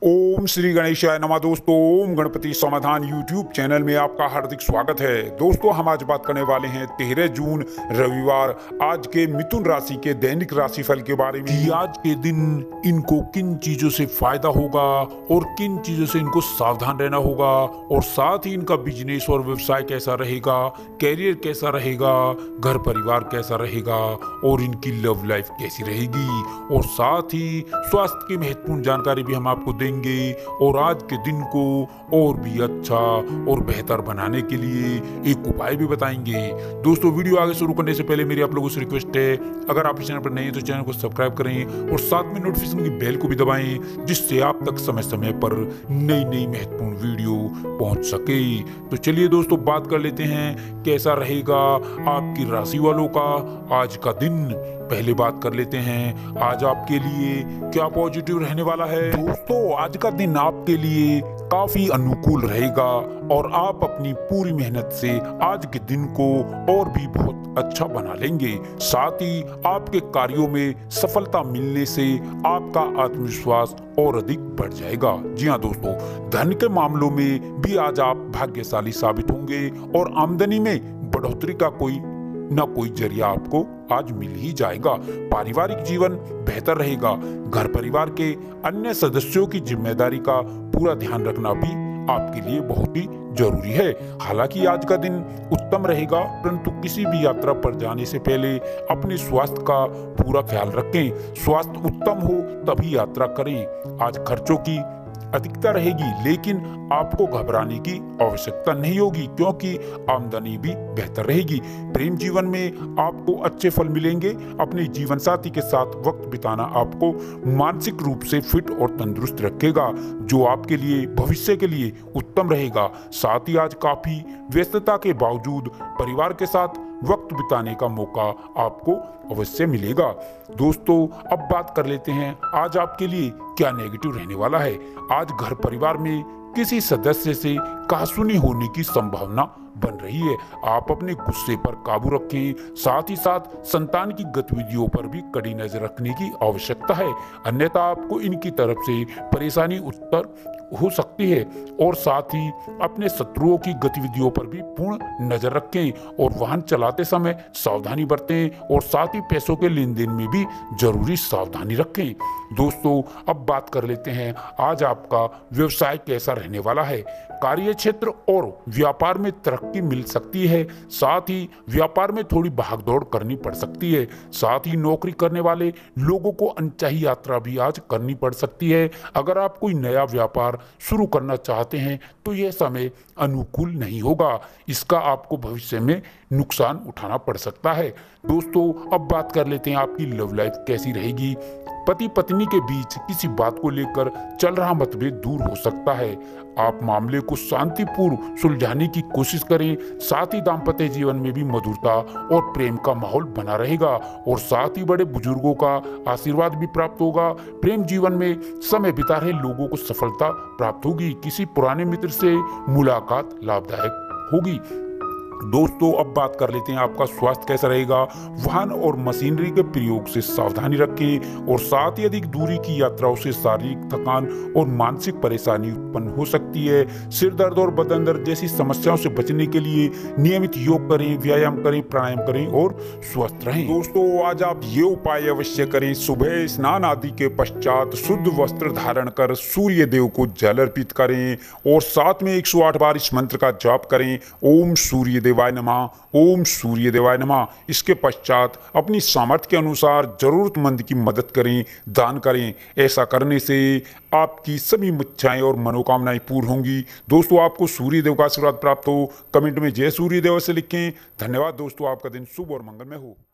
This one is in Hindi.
ओम श्री गणेशाय नमः। दोस्तों, ओम गणपति समाधान यूट्यूब चैनल में आपका हार्दिक स्वागत है। दोस्तों, हम आज बात करने वाले हैं 13 जून रविवार आज के मिथुन राशि के दैनिक राशिफल के बारे में कि आज के दिन इनको किन चीजों से फायदा होगा और किन चीजों से इनको सावधान रहना होगा, और साथ ही इनका बिजनेस और व्यवसाय कैसा रहेगा, कैरियर कैसा रहेगा, घर परिवार कैसा रहेगा और इनकी लव लाइफ कैसी रहेगी, और साथ ही स्वास्थ्य की महत्वपूर्ण जानकारी भी हम आपको देंगे और आज के दिन को और भी अच्छा और बेहतर बनाने के लिए एक उपाय भी बताएंगे। दोस्तों, वीडियो आगे शुरू करने से पहले मेरी आप लोगों से रिक्वेस्ट है, अगर आप इस चैनल पर नए हैं तो चैनल को सब्सक्राइब करें और साथ में नोटिफिकेशन की बेल को भी दबाएं, जिससे आप तक समय समय पर नई नई महत्वपूर्ण वीडियो पहुंच सके। तो चलिए दोस्तों, बात कर लेते हैं कैसा रहेगा आपकी राशि वालों का आज का दिन। पहले बात कर लेते हैं आज आपके लिए क्या पॉजिटिव रहने वाला है। दोस्तों, आज का दिन आपके लिए काफी अनुकूल रहेगा और आप अपनी पूरी मेहनत से आज के दिन को और भी बहुत अच्छा बना लेंगे। साथ ही आपके कार्यों में सफलता मिलने से आपका आत्मविश्वास और अधिक बढ़ जाएगा। जी हाँ दोस्तों, धन के मामलों में भी आज आप भाग्यशाली साबित होंगे और आमदनी में बढ़ोतरी का कोई न कोई जरिया आपको आज मिल ही जाएगा। पारिवारिक जीवन बेहतर रहेगा। घर परिवार के अन्य सदस्यों की जिम्मेदारी का पूरा ध्यान रखना भी आपके लिए बहुत ही जरूरी है। हालांकि आज का दिन उत्तम रहेगा, परंतु किसी भी यात्रा पर जाने से पहले अपने स्वास्थ्य का पूरा ख्याल रखें। स्वास्थ्य उत्तम हो तभी यात्रा करें। आज खर्चों की अधिकता रहेगी, लेकिन आपको घबराने की आवश्यकता नहीं होगी क्योंकि आमदनी भी बेहतर रहेगी। प्रेम जीवन में आपको अच्छे फल मिलेंगे। अपने जीवन साथी के साथ वक्त बिताना आपको मानसिक रूप से फिट और तंदुरुस्त रखेगा, जो आपके लिए भविष्य के लिए उत्तम रहेगा। साथ ही आज काफी व्यस्तता के बावजूद परिवार के साथ वक्त बिताने का मौका आपको अवश्य मिलेगा। दोस्तों, अब बात कर लेते हैं आज आपके लिए क्या नेगेटिव रहने वाला है। आज घर परिवार में किसी सदस्य से कहासुनी होने की संभावना बन रही है। आप अपने गुस्से पर काबू रखें। साथ ही साथ संतान की गतिविधियों पर भी कड़ी नजर रखने की आवश्यकता है, अन्यथा आपको इनकी तरफ से परेशानी उत्तर हो सकती है। और साथ ही अपने शत्रुओं की गतिविधियों पर भी पूर्ण नजर रखें और वाहन चलाते समय सावधानी बरतें और साथ ही पैसों के लेन देन में भी जरूरी सावधानी रखें। दोस्तों, अब बात कर लेते हैं आज आपका व्यवसाय कैसा रहने वाला है। कार्य क्षेत्र और व्यापार में तरक्की मिल सकती है। साथ ही व्यापार में थोड़ी भागदौड़ करनी पड़ सकती है। साथ ही नौकरी करने वाले लोगों को अनचाही यात्रा भी आज करनी पड़ सकती है। अगर आप कोई नया व्यापार शुरू करना चाहते हैं तो यह समय अनुकूल नहीं होगा। इसका आपको भविष्य में नुकसान उठाना पड़ सकता है। दोस्तों, अब बात कर लेते हैं आपकी लव लाइफ कैसी रहेगी। पति पत्नी के बीच किसी बात को लेकर चल रहा मतभेद दूर हो सकता है। आप मामले को शांतिपूर्ण सुलझाने की कोशिश करें। साथ ही दाम्पत्य जीवन में भी मधुरता और प्रेम का माहौल बना रहेगा और साथ ही बड़े बुजुर्गों का आशीर्वाद भी प्राप्त होगा। प्रेम जीवन में समय बिता रहे लोगों को सफलता प्राप्त होगी। किसी पुराने मित्र से मुलाकात लाभदायक होगी। दोस्तों, अब बात कर लेते हैं आपका स्वास्थ्य कैसा रहेगा। वाहन और मशीनरी के प्रयोग से सावधानी रखें और साथ ही अधिक दूरी की यात्राओं से शारीरिक थकान और मानसिक परेशानी उत्पन्न हो सकती है। सिर दर्द और बदन दर्द जैसी समस्याओं से बचने के लिए नियमित योग करें, व्यायाम करें, प्राणायाम करें और स्वस्थ रहें। दोस्तों, आज आप ये उपाय अवश्य करें। सुबह स्नान आदि के पश्चात शुद्ध वस्त्र धारण कर सूर्य देव को जल अर्पित करें और साथ में 108 बार इस मंत्र का जाप करें, ओम सूर्य देवाय नमः, ओम सूर्य देवाय नमः। इसके पश्चात अपनी सामर्थ्य के अनुसार जरूरतमंद की मदद करें, दान करें। ऐसा करने से आपकी सभी इच्छाएं और मनोकामनाएं पूर्ण होंगी। दोस्तों, आपको सूर्य देव का आशीर्वाद प्राप्त हो, कमेंट में जय सूर्य देव से लिखें। धन्यवाद दोस्तों, आपका दिन शुभ और मंगलमय हो।